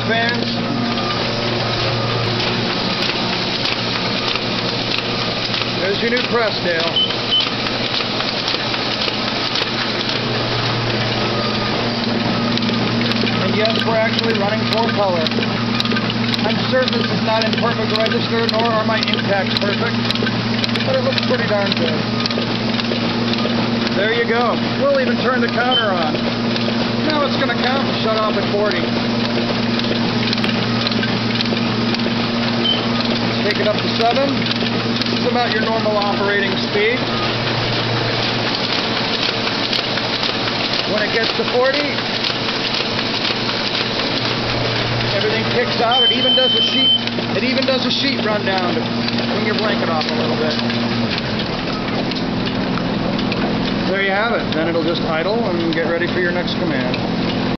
fans. There's your new press, Dale. And yes, we're actually running full color. I'm certain this is not in perfect register, nor are my impacts perfect, but it looks pretty darn good. There you go. We'll even turn the counter on. Now it's going to count and shut off at 40. Take it up to 7. This is about your normal operating speed. When it gets to 40, everything kicks out. It even does a sheet. It even does a sheet rundown to bring your blanket off a little bit. There you have it. Then it'll just idle and get ready for your next command.